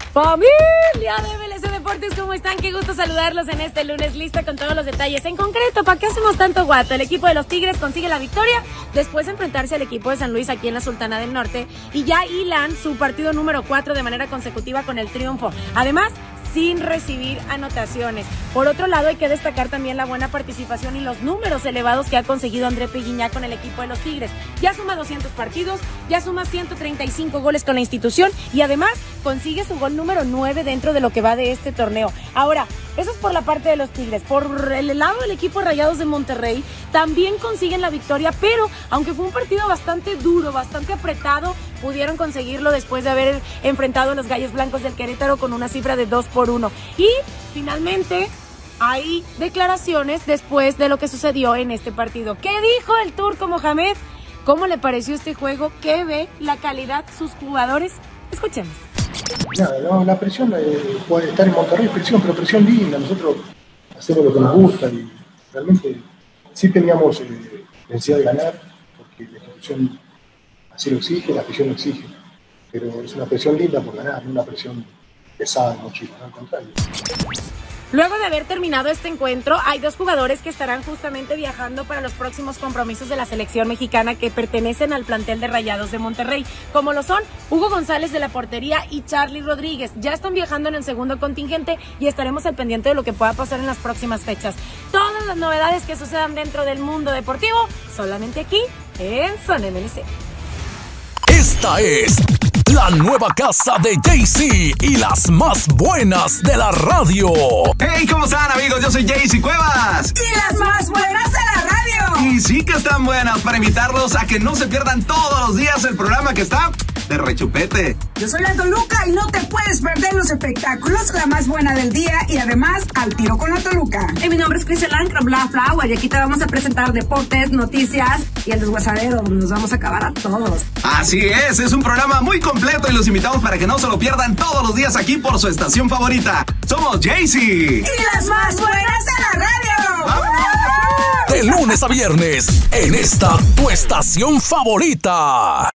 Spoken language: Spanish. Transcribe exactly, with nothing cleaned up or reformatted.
Familia de M L C Deportes, ¿cómo están? Qué gusto saludarlos en este lunes, lista con todos los detalles. En concreto, ¿para qué hacemos tanto guato? El equipo de los Tigres consigue la victoria después de enfrentarse al equipo de San Luis aquí en la Sultana del Norte y ya hilan su partido número cuatro de manera consecutiva con el triunfo. Además, sin recibir anotaciones. Por otro lado, hay que destacar también la buena participación y los números elevados que ha conseguido André Peguiñá con el equipo de los Tigres. Ya suma doscientos partidos, ya suma ciento treinta y cinco goles con la institución y además consigue su gol número nueve dentro de lo que va de este torneo. Ahora, eso es por la parte de los Tigres. Por el lado del equipo Rayados de Monterrey, también consiguen la victoria, pero aunque fue un partido bastante duro, bastante apretado, pudieron conseguirlo después de haber enfrentado a los Gallos Blancos del Querétaro con una cifra de dos por uno. Y finalmente hay declaraciones después de lo que sucedió en este partido. ¿Qué dijo el Turco Mohamed? ¿Cómo le pareció este juego? ¿Qué ve la calidad sus jugadores? Escuchemos. Nada, no, la presión, eh, puede estar en Monterrey, presión, pero presión linda. Nosotros hacemos lo que nos gusta y realmente sí teníamos eh, necesidad de ganar, porque la institución así lo exige, la presión lo exige. Pero es una presión linda por ganar, no una presión pesada en mochila, no al contrario. Luego de haber terminado este encuentro, hay dos jugadores que estarán justamente viajando para los próximos compromisos de la selección mexicana que pertenecen al plantel de Rayados de Monterrey, como lo son Hugo González de la portería y Charly Rodríguez. Ya están viajando en el segundo contingente y estaremos al pendiente de lo que pueda pasar en las próximas fechas. Todas las novedades que sucedan dentro del mundo deportivo, solamente aquí en Zona M L C. Esta es la nueva casa de Jaycee y las más buenas de la radio. Hey, ¿cómo están, amigos? Yo soy Jaycee Cuevas. Y las más buenas de la radio. Y sí que están buenas, para invitarlos a que no se pierdan todos los días el programa que está de rechupete. Yo soy la Toluca y no te puedes perder los espectáculos, la más buena del día y además al tiro con la Toluca. Y mi nombre es Cristian Bla Flower y aquí te vamos a presentar deportes, noticias y el desguasadero donde nos vamos a acabar a todos. Así es, es un programa muy completo y los invitamos para que no se lo pierdan todos los días aquí por su estación favorita. Somos Jaycee. Y las más buenas de la radio. ¡Vamos! De lunes a viernes en esta tu estación favorita.